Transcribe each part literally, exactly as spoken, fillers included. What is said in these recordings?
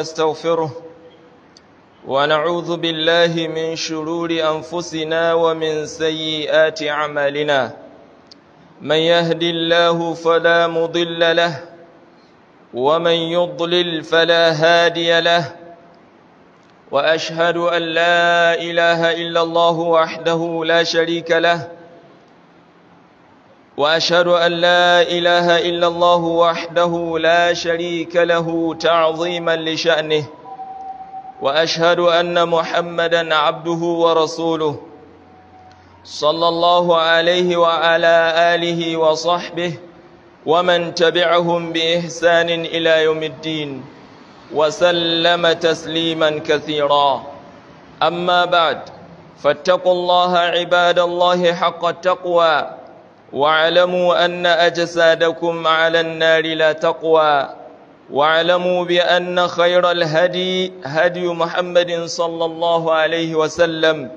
نستغفره ونعوذ بالله من شرور أنفسنا ومن سيئات أعمالنا. من يهد الله فلا مضل له ومن يضلل فلا هادي له، وأشهد أن لا إله إلا الله وحده لا شريك له وأشهد أن لا إله إلا الله وحده لا شريك له تعظيما لشأنه، وأشهد أن محمدا عبده ورسوله صلى الله عليه وعلى آله وصحبه ومن تبعهم بإحسان إلى يوم الدين وسلم تسليما كثيرا. أما بعد، فاتقوا الله عباد الله حق التقوى، واعلموا أن أجسادكم على النار لا تقوى، واعلموا بأن خير الهدي هدي محمد صلى الله عليه وسلم،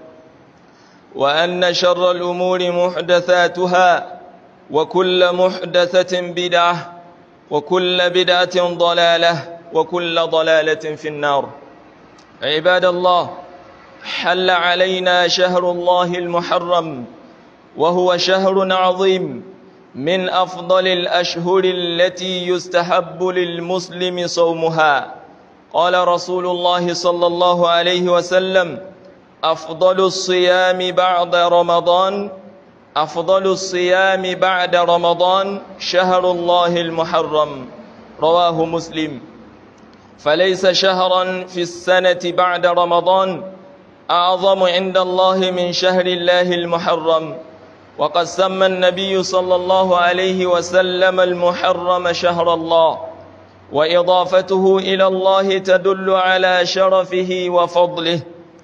وأن شر الأمور محدثاتها، وكل محدثة بدعة، وكل بدعة ضلالة، وكل ضلالة في النار. عباد الله، حل علينا شهر الله المحرم، وهو شهر عظيم من أفضل الأشهر التي يستحب للمسلم صومها. قال رسول الله صلى الله عليه وسلم: أفضل الصيام بعد رمضان أفضل الصيام بعد رمضان شهر الله المحرم. رواه مسلم. فليس شهرا في السنة بعد رمضان أعظم عند الله من شهر الله المحرم، وقد سمى النبي صلى الله عليه وسلم المحرم شهر الله، وإضافته إلى الله تدل على شرفه وفضله.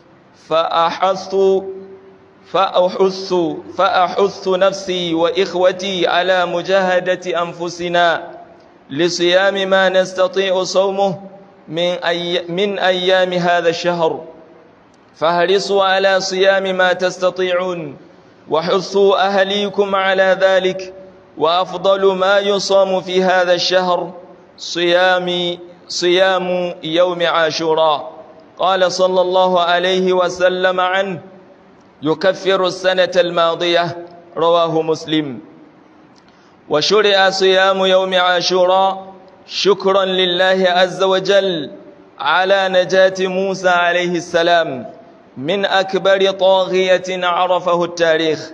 فأحث فأحث فأحث نفسي وإخوتي على مجاهدة أنفسنا لصيام ما نستطيع صومه من أي من أيام هذا الشهر، فاحرصوا على صيام ما تستطيعون، وحثوا أهليكم على ذلك. وأفضل ما يصام في هذا الشهر صيام صيام يوم عاشوراء. قال صلى الله عليه وسلم عنه: يكفر السنة الماضية. رواه مسلم. وشرع صيام يوم عاشوراء شكرا لله عز وجل على نجاة موسى عليه السلام من أكبر طاغية عرفه التاريخ،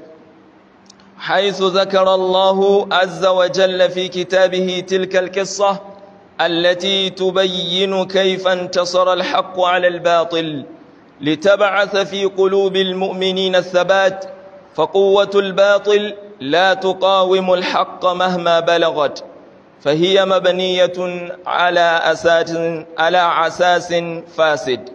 حيث ذكر الله عز وجل في كتابه تلك القصة التي تبين كيف انتصر الحق على الباطل، لتبعث في قلوب المؤمنين الثبات، فقوة الباطل لا تقاوم الحق مهما بلغت، فهي مبنية على أساس على أساس فاسد.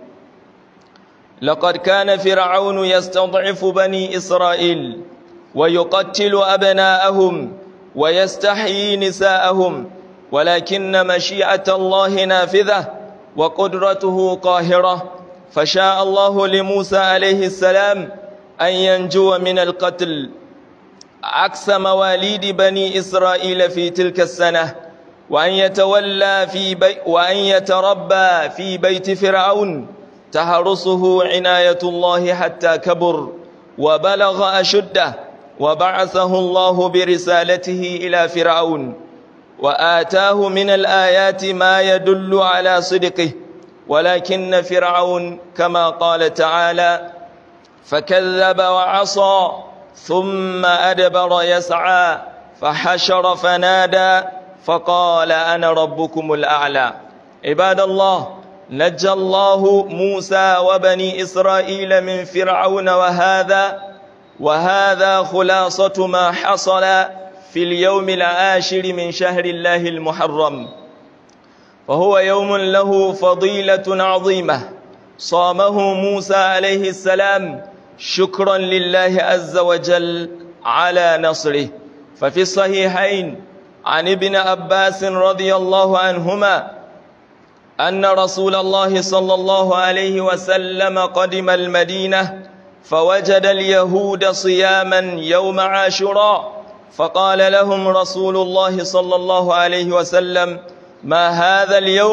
لقد كان فرعون يستضعف بني إسرائيل ويقتل أبناءهم ويستحيي نساءهم، ولكن مشيئة الله نافذة وقدرته قاهرة، فشاء الله لموسى عليه السلام أن ينجو من القتل عكس مواليد بني إسرائيل في تلك السنة، وأن يتولى في بي وأن يتربى في بيت فرعون تحرسه عناية الله حتى كبر وبلغ أشده، وبعثه الله برسالته إلى فرعون، وآتاه من الآيات ما يدل على صدقه، ولكن فرعون كما قال تعالى: فكذب وعصى ثم أدبر يسعى فحشر فنادى فقال أنا ربكم الأعلى. عباد الله، نجى الله موسى وبني إسرائيل من فرعون، وهذا وهذا خلاصة ما حصل في اليوم العاشر من شهر الله المحرم، فهو يوم له فضيلة عظيمة صامه موسى عليه السلام شكرا لله عز وجل على نصره. ففي الصحيحين عن ابن عباس رضي الله عنهما أن رسول الله صلى الله عليه وسلم قدم المدينة فوجد اليهود صياما يوم عاشوراء، فقال لهم رسول الله صلى الله عليه وسلم: ما هذا اليوم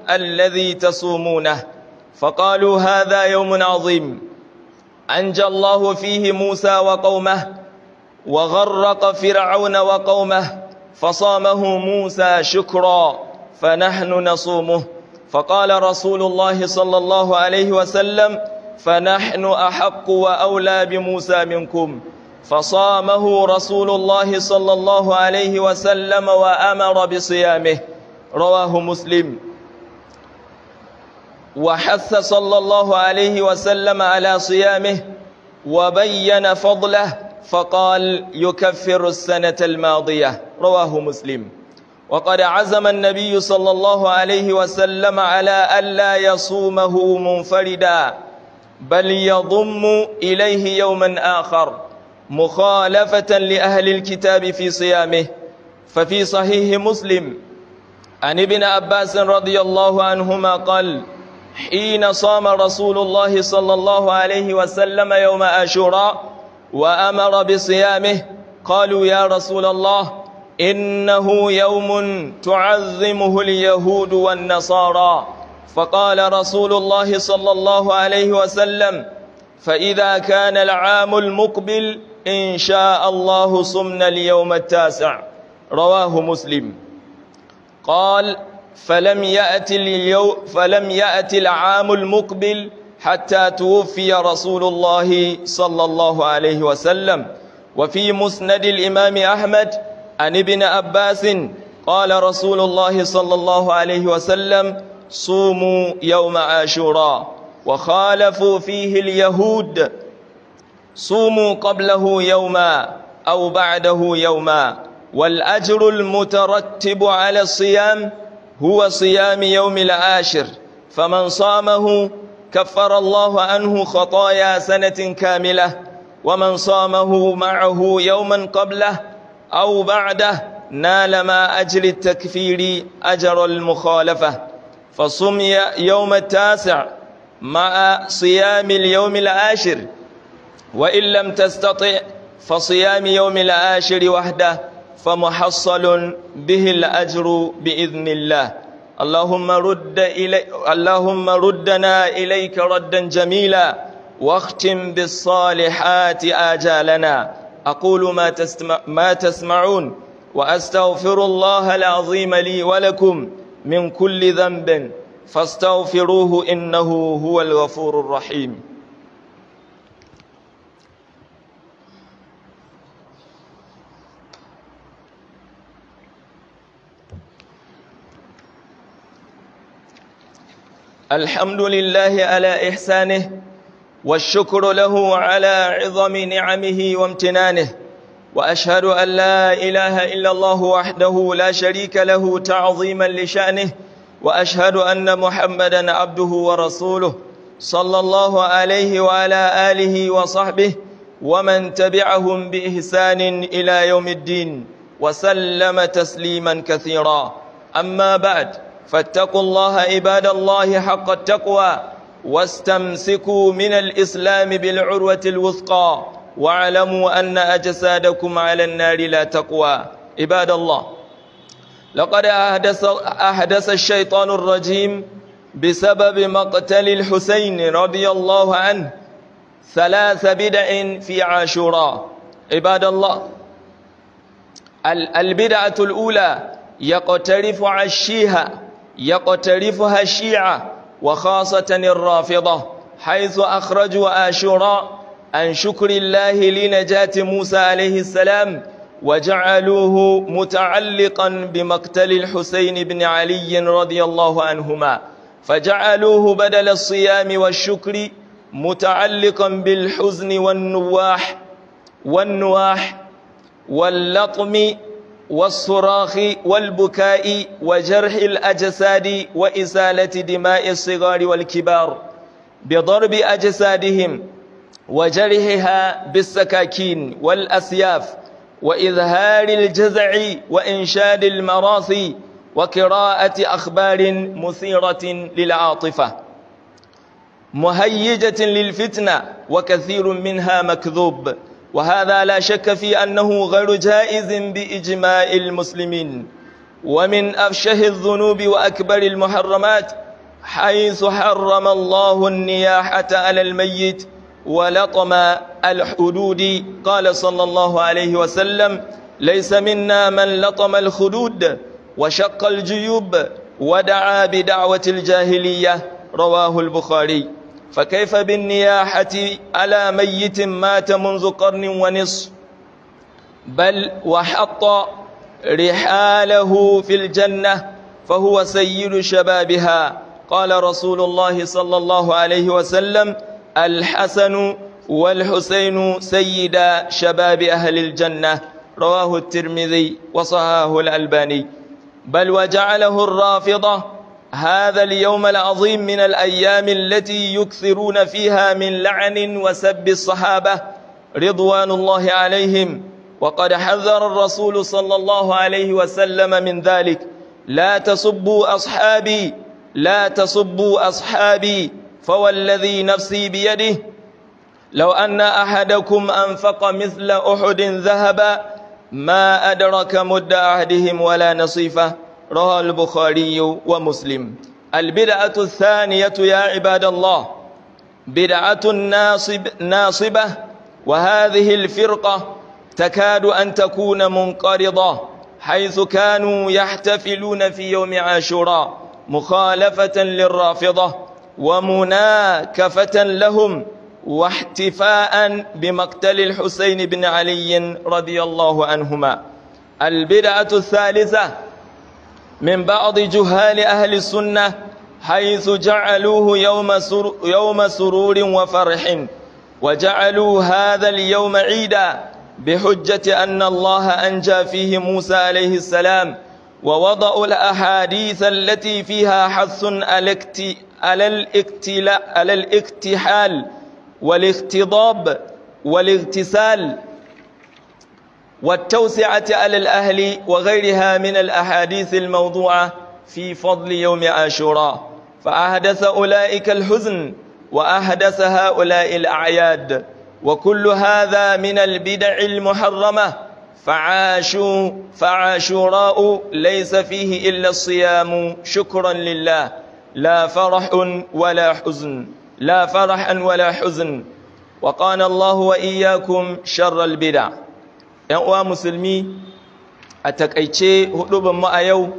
الذي تصومونه؟ فقالوا هذا يوم عظيم أنجى الله فيه موسى وقومه وغرق فرعون وقومه، فصامه موسى شكرا فنحن نصومه. فقال رسول الله صلى الله عليه وسلم فنحن أحق وأولى بموسى منكم، فصامه رسول الله صلى الله عليه وسلم وأمر بصيامه. رواه مسلم. وحث صلى الله عليه وسلم على صيامه وبين فضله فقال يكفر السنة الماضية. رواه مسلم. وقد عزم النبي صلى الله عليه وسلم على ألا يصومه منفردا بل يضم إليه يوما آخر مخالفة لأهل الكتاب في صيامه. ففي صحيح مسلم عن ابن عباس رضي الله عنهما قال حين صام رسول الله صلى الله عليه وسلم يوم عاشوراء وأمر بصيامه قالوا يا رسول الله إنه يوم تعظمه اليهود والنصارى، فقال رسول الله صلى الله عليه وسلم فإذا كان العام المقبل إن شاء الله صمنا اليوم التاسع. رواه مسلم. قال فلم يأت اليوم فلم يأت العام المقبل حتى توفي رسول الله صلى الله عليه وسلم. وفي مسند الإمام أحمد عن ابن عباس قال رسول الله صلى الله عليه وسلم صوموا يوم عاشوراء، وخالفوا فيه اليهود صوموا قبله يوما أو بعده يوما، والأجر المترتب على الصيام هو صيام يوم العاشر، فمن صامه كفر الله عنه خطايا سنة كاملة، ومن صامه معه يوما قبله أو بعده نال ما أجر التكفير أجر المخالفة. فصم يوم التاسع مع صيام اليوم العاشر، وإن لم تستطع فصيام يوم العاشر وحده فمحصل به الأجر بإذن الله. اللهم رد إلي اللهم ردنا إليك ردا جميلا واختم بالصالحات آجالنا. أقول ما, تسمع ما تسمعون وأستغفر الله العظيم لي ولكم من كل ذنب فاستغفروه إنه هو الغفور الرحيم. الحمد لله على إحسانه والشكر له على عظم نعمه وامتنانه، وأشهد أن لا إله إلا الله وحده لا شريك له تعظيما لشأنه، وأشهد أن محمدا عبده ورسوله صلى الله عليه وعلى آله وصحبه ومن تبعهم بإحسان إلى يوم الدين وسلم تسليما كثيرا. أما بعد، فاتقوا الله عباد الله حق التقوى واستمسكوا من الإسلام بالعروة الوثقى، واعلموا أن أجسادكم على النار لا تقوى. عباد الله، لقد أحدث, أحدث الشيطان الرجيم بسبب مقتل الحسين رضي الله عنه ثلاث بدع في عاشوراء. عباد الله، البدعة الأولى يقترف عشيها يقترفها الشيعة وخاصة الرافضة، حيث أخرجوا عاشوراء عن شكر الله لنجاة موسى عليه السلام وجعلوه متعلقا بمقتل الحسين بن علي رضي الله عنهما، فجعلوه بدل الصيام والشكر متعلقا بالحزن والنواح والنواح واللطم والصراخ والبكاء وجرح الأجساد وإزالة دماء الصغار والكبار بضرب أجسادهم وجرحها بالسكاكين والأسياف وإظهار الجزع وإنشاد المراثي وقراءة أخبار مثيرة للعاطفة مهيجة للفتنة، وكثير منها مكذوب، وهذا لا شك في أنه غير جائز بإجماع المسلمين. ومن أفشه الذنوب وأكبر المحرمات حيث حرم الله النياحة على الميت ولطم الحدود. قال صلى الله عليه وسلم: ليس منا من لطم الخدود وشق الجيوب ودعا بدعوة الجاهلية. رواه البخاري. فكيف بالنياحة على ميت مات منذ قرن ونصف، بل وحط رحاله في الجنة فهو سيد شبابها. قال رسول الله صلى الله عليه وسلم: الحسن والحسين سيدا شباب أهل الجنة. رواه الترمذي وصححه الألباني. بل وجعله الرافضة هذا اليوم العظيم من الأيام التي يكثرون فيها من لعن وسب الصحابة رضوان الله عليهم، وقد حذر الرسول صلى الله عليه وسلم من ذلك: لا تسبوا أصحابي لا تسبوا أصحابي فوالذي نفسي بيده لو أن أحدكم أنفق مثل أحد ذهبا ما أدرك مد أحدهم ولا نصيفه. رواه البخاري ومسلم. البدعة الثانية يا عباد الله بدعة ناصب ناصبة، وهذه الفرقة تكاد أن تكون منقرضة، حيث كانوا يحتفلون في يوم عاشوراء مخالفة للرافضة ومناكفة لهم واحتفاء بمقتل الحسين بن علي رضي الله عنهما. البدعة الثالثة من بعض جهال أهل السنة، حيث جعلوه يوم سرور, يوم سرور وفرح، وجعلوا هذا اليوم عيدا بحجة أن الله أنجى فيه موسى عليه السلام، ووضعوا الأحاديث التي فيها حث على الاكتحال والاختضاب والاغتسال والتوسعة على الأهل وغيرها من الأحاديث الموضوعة في فضل يوم عاشوراء، فأحدث أولئك الحزن وأحدث هؤلاء الأعياد، وكل هذا من البدع المحرمة. فعاشوا فعاشوراء ليس فيه إلا الصيام شكرا لله، لا فرح ولا حزن لا فرحا ولا حزن. وقال الله وإياكم شر البدع. ‘Yan uwa musulmi, a taƙaice huɗubanmu a yau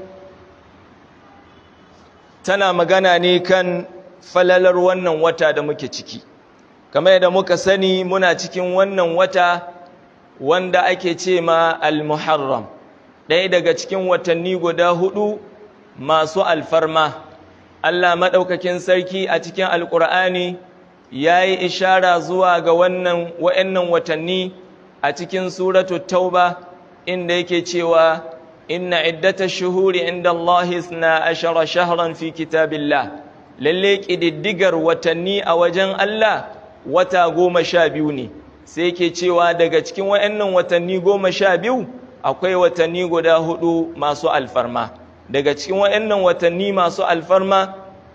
tana magana ne kan falalar wannan wata da muke ciki. Kamar yadda muka sani muna cikin wannan wata wanda ake ce ma al-Muharram, ɗaya daga cikin watanni guda huɗu masu alfarma. Allah maɗaukakin sarki a cikin Alƙur'ani ya yi ishara zuwa ga wannan wa'annan watanni a cikin suratu Tauba, inda yake cewa inna iddata shuhuri inda Allahi isna ashara shahran fi kitabillah, lalle ƙididdigar watanni a wajen Allah wata goma sha biyu ne. Sai yake cewa daga cikin wa'annan watanni goma sha biyu akwai watanni guda hudu masu alfarma. Daga cikin wa'annan watanni masu alfarma,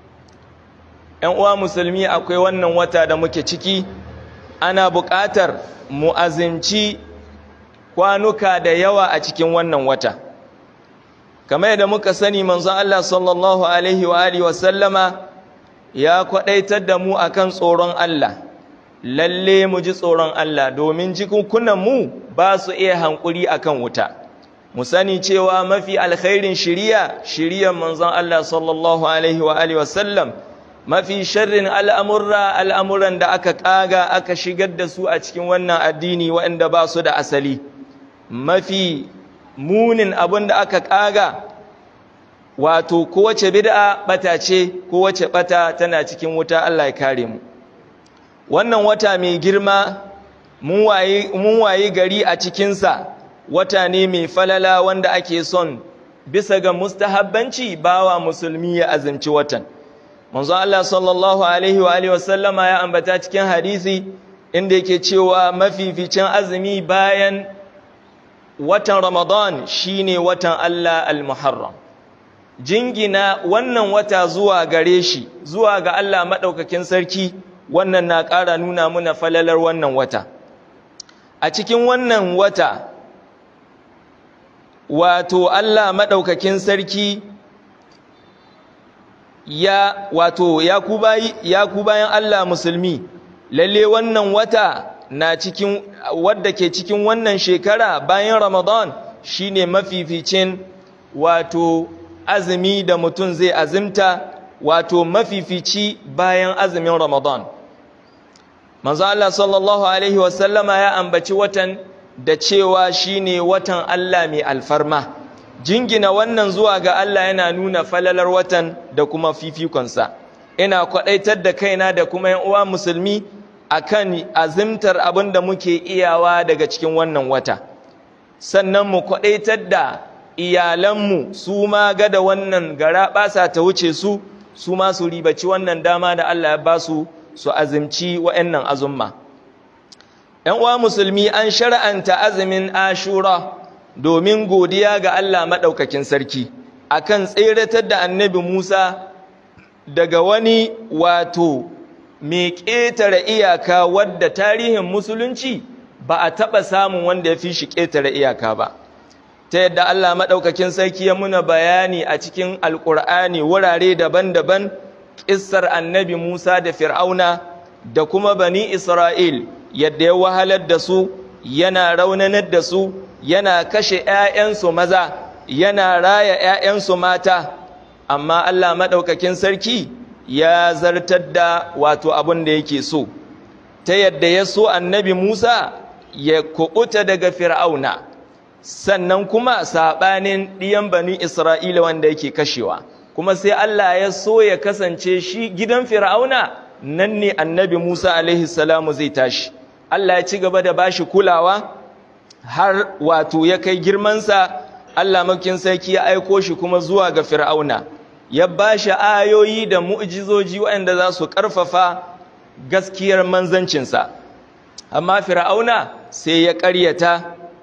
‘yan uwa musulmi, akwai wannan wata da muke ciki. Ana buƙatar mu azumci kwanuka da yawa a cikin wannan wata. Kamar yadda muka sani, manzon Allah sallallahu alaihi wa alihi wa sallama ya kwadaitar da mu akan tsoron Allah. Lalle mu ji tsoron Allah, domin jikunkunan mu ba su iya hankuri akan wuta. Mu sani cewa mafi alkhairin shiriya shiriyar manzon Allah sallallahu alaihi wa alihi wa sallam. Mafi sharrin al'amurra al'amuran da aka ƙaga aka shigar da su a cikin wannan addini waɗanda ba su da asali. Mafi munin abin da aka ƙaga, wato kowace bid'a bata ce, kowace bata tana cikin wuta. Allah ya kare mu. Wannan wata mai girma mun wayi gari a cikinsa, wata ne mai falala wanda ake son bisa ga mustahabbanci bawa musulmi ya azumci watan. Manzo Allah sallallahu alaihi wa alihi wasallama ya ambata cikin hadisi inda yake cewa mafificin azumi bayan watan Ramadan shine watan Allah al-Muharram. Jingina wannan wata zuwa gare shi, zuwa ga Allah madaukakin sarki, wannan na ƙara nuna muna falalar wannan wata. A cikin wannan wata, wato Allah madaukakin sarki ya wato ya ku bayi ya ku bayan Allah musulmi lalle wannan wata na cikin wadda ke cikin wannan shekara bayan Ramadan shine mafificin wato azumi da mutum zai azumta, wato mafifici bayan azumin Ramadan. Manzo Allah sallallahu alaihi wasallama ya ambaci watan da cewa shine watan Allah mai alfarma. Jingina wannan zuwa ga Allah yana nuna falalar watan da kuma fifikonsa. Ina kwadaitar da kaina da kuma yan uwa musulmi akan azimtar abin da muke iyawa daga cikin wannan wata. Sannan mu kwadaitar da iyalanmu su ma ga da wannan gara basa ta wuce su, su ma su ribaci wannan dama da Allah ya ba su su azumci wa'annan azumma. ‘Yan uwa musulmi, an shara'anta azumin Ashura domin godiya ga Allah maɗaukakin sarki akan tseratar da annabi Musa daga wani wato mai ƙetare iyaka wadda tarihin musulunci ba a taɓa samun wanda ya fi shi ƙetare iyaka ba. Ta yadda Allah maɗaukakin sarki ya muna bayani a cikin Alƙur'ani wurare daban-daban ƙissar annabi Musa da Fir'auna da kuma bani Isra'il, yadda ya wahalar da su, yana raunanar da su, yana kashe ‘ya'yansu maza, yana raya ‘ya'yansu mata, amma Allah maɗaukakin sarki ya zartar da wato abin da yake so, ta yadda ya so annabi Musa ya kuɓuta daga Fir'auna, sannan kuma saɓanin ɗiyan bani Isra'ila wanda yake kashewa. Kuma sai Allah ya so ya kasance shi gidan Fir'auna nan ne annabi Musa alaihi salamu zai tashi. Allah ya ci gaba da bashi kulawa har wato ya kai girmansa. Allah makin sarki ya aiko shi kuma zuwa ga Fir'auna, ya bashi ayoyi da mu'jizoji waɗanda za su ƙarfafa gaskiyar manzancinsa. Amma Fir'auna sai ya ƙaryata,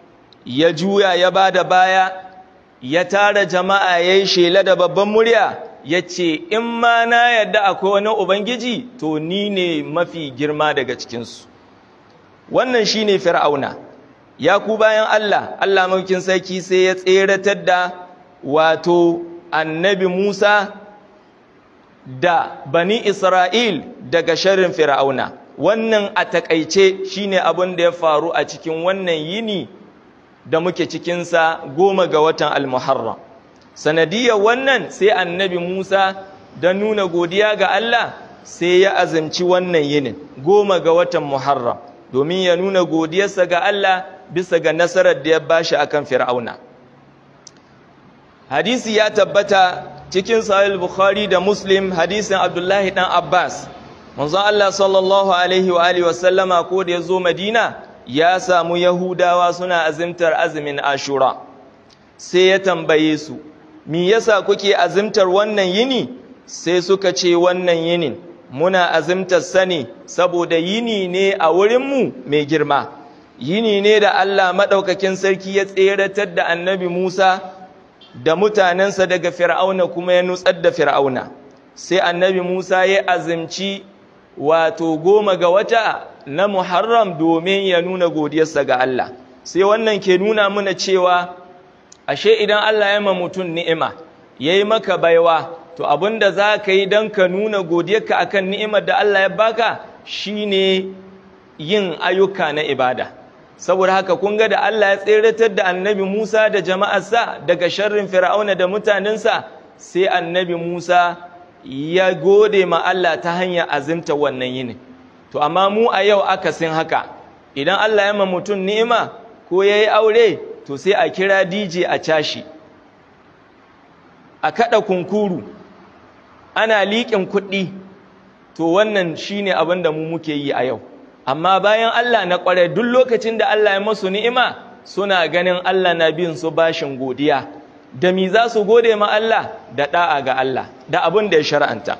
ya juya ya ba da baya, ya tara jama'a ya yi shela da babban murya, ya ce, in ma na yadda akwai wani Ubangiji, to ni ne mafi girma daga cikinsu. Wannan shi ne Fir'auna. Ya ku bayan Allah, Allah mulkin sarki sai ya tseratar da wato annabi Musa da bani Isra'il daga sharrin Fir'auna. Wannan a taƙaice shi ne abin da ya faru a cikin wannan yini da muke cikinsa goma ga watan Al-Muharram. Sanadiyar wannan sai annabi Musa don nuna godiya ga Allah sai ya azumci wannan yinin goma ga watan Muharram domin ya nuna godiyarsa ga Allah bisa ga nasarar da ya bashi akan Fir'auna. Hadisi ya tabbata cikin Sahih Bukhari da Muslim, hadisin Abdullahi dan Abbas. Manzon Allah sallallahu alaihi wa alihi wa sallama ko da ya zo Madina ya samu Yahudawa suna azimtar azumin Ashura, sai ya tambaye su, me yasa kuke azimtar wannan yini? Sai suka ce, wannan yinin muna azimtar sani saboda yini ne a wurinmu mai girma, yini ne da Allah maɗaukakin sarki ya tseratar da annabi Musa da mutanensa daga Fir'auna kuma ya nutsar da Fir'auna. Sai annabi Musa ya azimci wato goma ga wata na Muharram domin ya nuna godiyarsa ga Allah. Sai wannan ke nuna mana cewa ashe idan Allah ya ma mutum ni'ima, ya yi maka baiwa, to abinda za ka yi don ka nuna godiyarka akan ni'imar da Allah ya baka shine yin ayyuka na ibada. Saboda haka kun ga da Allah ya tseratar da annabi Musa da jama'arsa daga sharrin Fir'auna da mutanensa, sai annabi Musa ya gode ma Allah ta hanyar azimta wannan yini. To amma mu a yau akasin haka, idan Allah ya ma mutum ni'ima ko ya yi aure, to sai a kira D J a cashi, a kada kunkuru, ana liƙin kuɗi. To wannan shine abin da mu muke yi a yau. Amma bayan Allah na ƙware, duk lokacin da Allah ya masu ni'ima suna ganin Allah na bin su bashin godiya. Da mi za su gode ma Allah? Da ɗa'a ga Allah, da abin da ya shar'anta.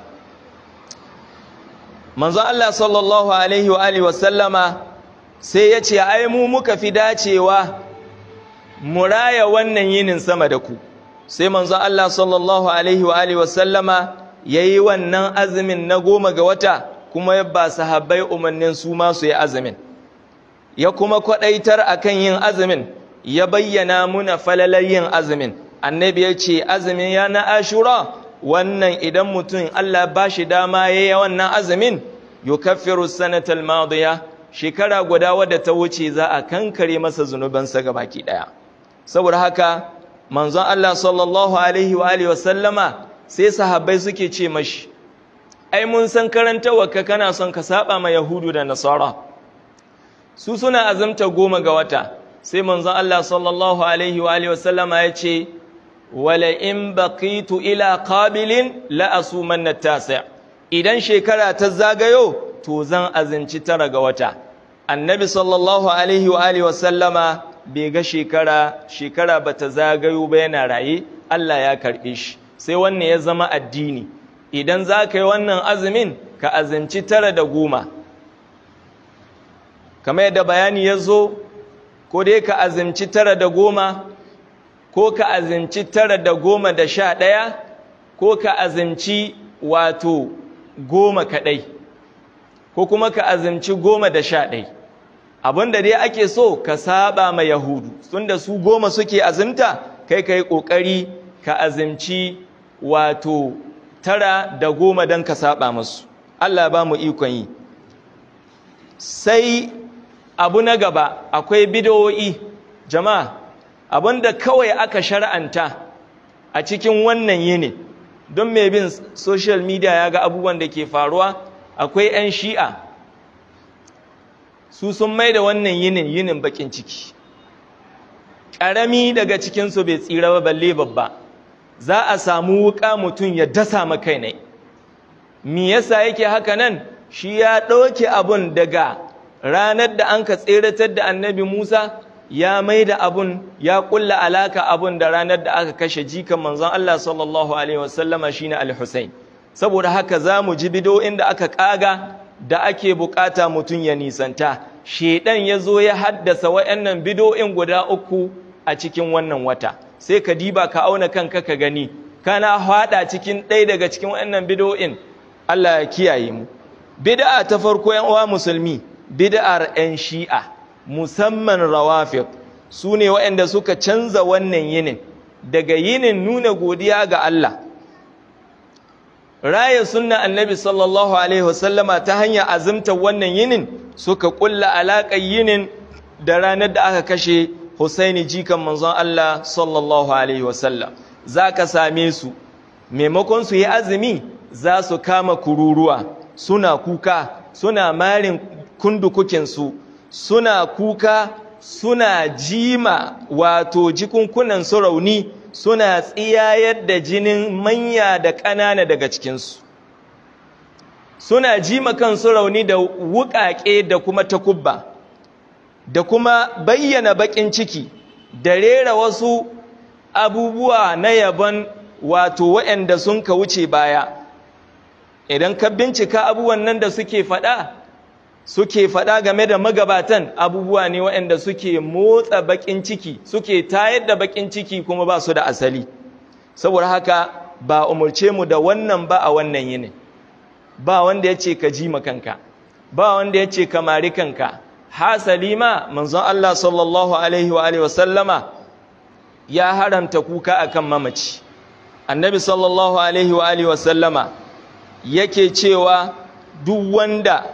Manzon Allah sallallahu alaihi wa alihi wasallama sai ya ce, ai mu muka fi dacewa mu raya wannan yinin sama da ku. Sai manzon Allah sallallahu alaihi wa alihi wasallama yayi wannan azumin na goma ga wata, kuma ya ba sahabbai umarnin su ma su yi azumin. Ya kuma kwadaitar akan yin azumin, ya bayyana muna falalar yin azumin. Annabi ya ce azumin ya na Ashura wannan idan mutum Allah ba shi dama ya yi wannan azumin yukaffiru sanatal madiya shekara guda wadda ta wuce za a kankare masa zunubansa gabaki daya. Saboda haka manzon Allah sallallahu alaihi wa alihi wasallama sai sahabbai suke ce mashi, ai mun san karantawarka kana son ka saba ma yahudu da nasara, su suna azumta goma ga wata. Sai manzon Allah sallallahu alaihi wa alihi wasallama ya ce, wala in baqitu ila qabilin la asumanna tasi', idan shekara ta zagayo to zan azinci tara ga wata. Annabi sallallahu alaihi wa alihi wasallama bai ga shekara shekara bata zagayo ba yana raye, Allah ya karbe shi. Sai wannan ya zama addini, idan za ka yi wannan azumin ka azinci tara da goma, kamar yadda bayani ya zo, ko dai ka azumci tara da goma, ko ka azumci tara da goma da sha ɗaya, ko ka azumci wato goma kaɗai, ko kuma ka azumci goma da sha ɗai. Abinda dai ake so ka saba ma yahudu, tunda su goma suke azumta, kai ka yi ƙoƙari ka azumci wato tara da goma don ka saba masu. Allah ba mu ikon yi. Sai abu na gaba, akwai bidiyoyi. Jama'a, abinda kawai aka shar'anta a cikin wannan yini, don mai bin social media ya ga abubuwan da ke faruwa, akwai 'yan shi'a, su sun mai da wannan yinin yinin bakin ciki. Ƙarami daga cikinsu bai tsira ba balle babba, za a samu wuƙa mutum ya dasa makai ne. Me yasa yake haka nan? Shi ya ɗauke abun daga ranar da an ka tseratar da annabi Musa, ya mai da abun, ya ƙulla alaka abun da ranar da aka kashe jikan manzon Allah sallallahu alaihi wasallama shine Al-Husayn. Saboda haka za mu ji bidoyin da aka ƙaga da ake bukata mutum ya nisanta. Shedan ya zo ya haddasa waɗannan bidoyin guda uku a cikin wannan wata. Sai ka diba ka auna kanka ka gani, kana haɗa cikin ɗaya daga cikin waɗannan bidoyin. Allah ya kiyaye mu. Bid'a ta farko, ‘yan uwa musulmi, bid'ar ‘yan shi'a, musamman rawafid, su ne waɗanda suka canza wannan yinin daga yinin nuna godiya ga Allah, raya sunna annabi sallallahu alaihi wasallama ta hanyar azumta wannan yinin, suka kulla alaƙar yinin da ranar da aka kashe Husaini jikan manzon Allah sallallahu alaihi wasallam. Za ka same su maimakon su yi azumi za su kama kururuwa, suna kuka, suna marin kundukukinsu, suna kuka, suna jima wato jikunkunan su rauni, suna tsiyayar da jinin manya da ƙanana daga cikinsu, suna jima kansu rauni da wuƙaƙe da kuma takubba, da kuma bayyana baƙin ciki da rera wasu abubuwa na yaban wato waɗanda sun ka wuce baya. Idan ka bincika abubuwan nan da suke faɗa, suke faɗa game da magabatan, abubuwa ne waɗanda suke motsa baƙin ciki, suke tayar da baƙin ciki kuma ba su da asali. Saboda haka ba umurce mu da wannan ba a wannan yini. Ba wanda ya ce ka ji makanka, ba wanda ya ce ka mari kanka. Hasali ma manzon Allah sallallahu alaihi wa alihi wasallama ya haramta kuka akan mamaci. Annabi sallallahu alaihi wa alihi wasallama yake cewa duk wanda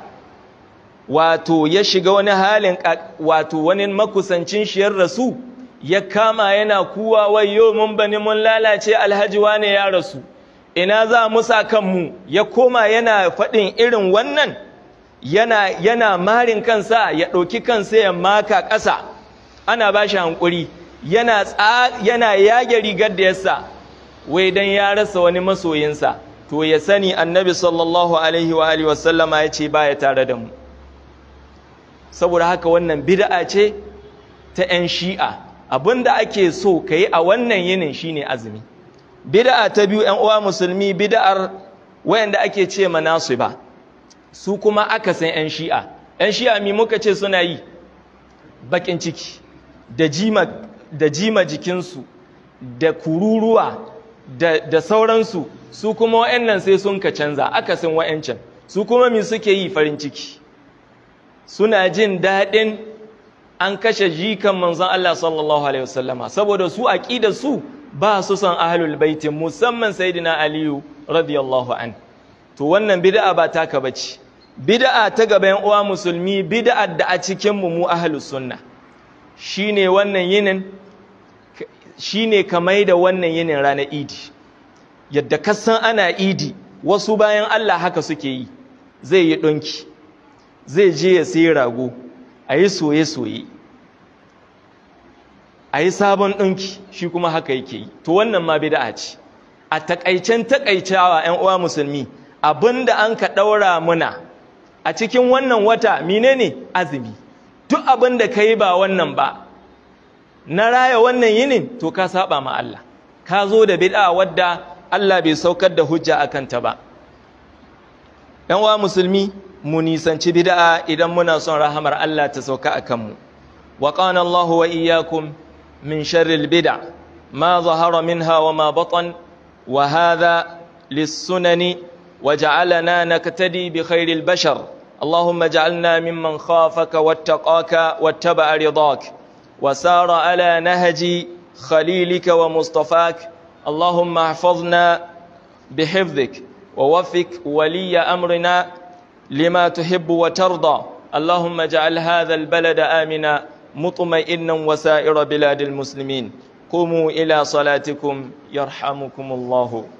wato ya shiga wani halin wato wani makusancin shi ya rasu, ya kama yana kuwa wayo mun bani mun lalace, alhaji wane ya rasu, ina za mu sa kanmu, ya koma yana faɗin irin wannan, yana yana marin kansa, ya ɗauki kansa ya maka ƙasa, ana ba shi hankuri, yana yana yage rigar da yasa wai dan ya rasa wani masoyinsa. To ya sani annabi sallallahu alaihi wa alihi wasallama ya ce baya tare da mu. Saboda haka wannan bid'a ce ta 'yan shi'a. Abinda ake so ka yi a wannan yinin shine azumi. Bid'a ta biyu, 'yan uwa musulmi, bid'ar wayanda ake ce manasiba, su kuma aka san 'yan shi'a. 'Yan shi'a mi muka ce suna yi? Bakin ciki da jima da jima jikinsu da kururuwa da, da sauransu. Su kuma wa'annan sai sun ka canza, akasin wa'ancan. Su kuma mi suke yi? Farin ciki. Suna jin daɗin an kashe jikan manzon Allah sallallahu alaihi wasallama, saboda su aqidar su ba su son ahlul baiti musamman sayyidina aliyu radiyallahu an. To wannan bid'a ba taka bace. Bid'a ta gaban uwa musulmi, bid'a da a cikin mu mu ahlus sunna shine wannan yinin, shine kamar da wannan yinin ranar idi. Yadda kasan ana idi, wasu bayan Allah haka suke yi. Zai yi ɗonki, zai je ya sayi rago, a yi soye-soye, a yi sabon ɗonki, shi kuma haka yake yi. To wannan ma bid'a ce. A takaicen takaicawa ‘yan uwa musulmi, abinda an ka ɗaura muna a cikin wannan wata menene azumi. Duk abinda ka yi ba wannan ba, na raya wannan yinin, to ka saba ma Allah. Ka zo da bid'a wadda Allah bai saukar da hujja a kanta ba. ‘Yan uwa musulmi, mu nisanci bid'a idan muna son rahamar Allah ta sauka a kanmu. Wa qana Allahu wa iyyakum min sharril bid'a ma zahara minha wa ma batan wa hadha lis-sunani wa ja'alana naqtadi bi khairil bashar. Allahumma ij'alna mimman khafaka wattaqaka wattaba'a ridak wa sara ala nahji khalilika wa mustafak. Allahumma ihfazna bihifdhik ووفق ولي أمرنا لما تحب وترضى. اللهم اجعل هذا البلد آمنا مطمئنا وسائر بلاد المسلمين. قوموا إلى صلاتكم يرحمكم الله.